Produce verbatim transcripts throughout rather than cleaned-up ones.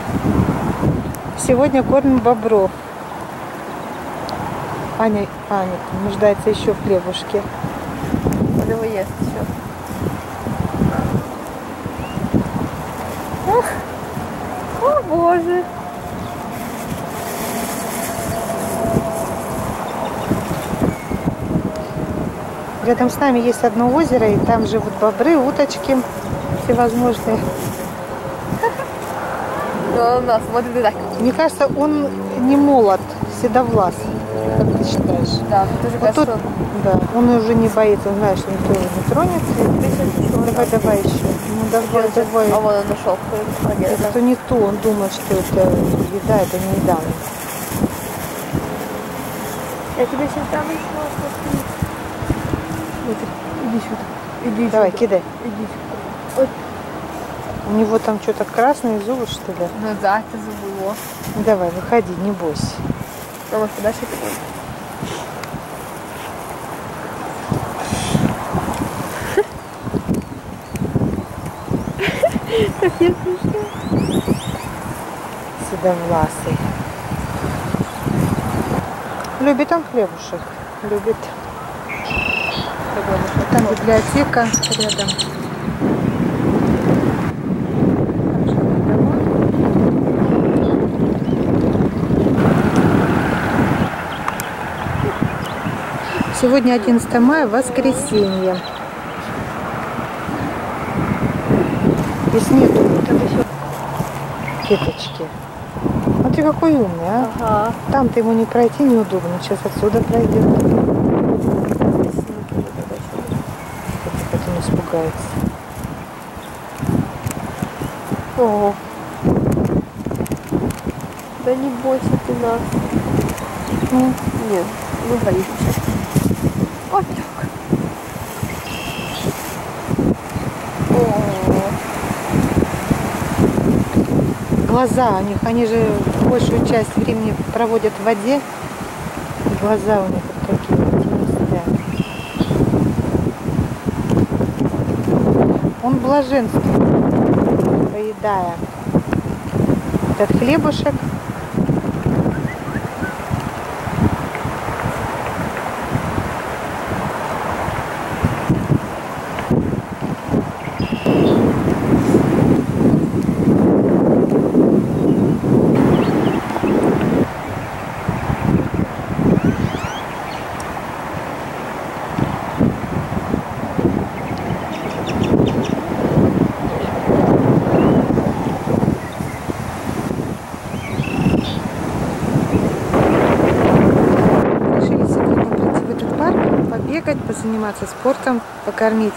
Сегодня кормим бобров. Аня, Аня нуждается еще в хлебушке. Он его ест еще. Ох, о боже. Рядом с нами есть одно озеро, и там живут бобры, уточки всевозможные. Но он нас смотрит и так. Мне кажется, он не молод, седовлас. Как ты считаешь? Да, тоже Вот кажется, тут, да, он уже не боится, он знает, что никто его не тронет. Давай, давай еще. Ну давай, давай. А вон он нашел. А, нет, Это то не то, он думает, что это еда, это не еда. я тебе сейчас дам еще. Иди сюда. Иди Давай, сюда. кидай. Иди сюда. У него там что-то красное зубы, что ли? Ну да, это забыло. Давай, выходи, не бойся. Ну, может, подальше ты. Как я смешно. Седовласый. Любит он хлебушек. Любит. Там библиотека рядом. Сегодня одиннадцатое мая, воскресенье. Здесь нету кеточки. Смотри, какой умный, а? Ага. Там-то ему не пройти неудобно. Сейчас отсюда пройдет. Потом испугается. О. Да не бойся ты нас. Ну, Нет, не боишься. Вот так. О. глаза у них, они же большую часть времени проводят в воде. И глаза у них вот такие вот. Он блаженствует, поедая этот хлебушек. Побегать, позаниматься спортом, покормить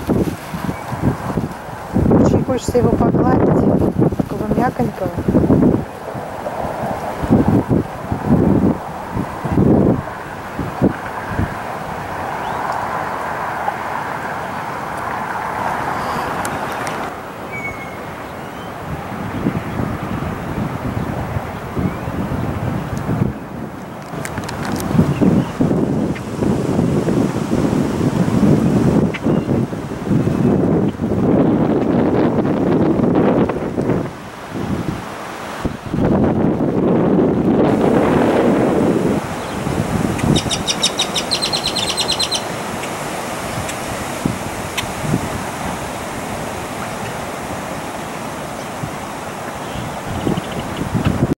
хочется его погладить, такого мяконького.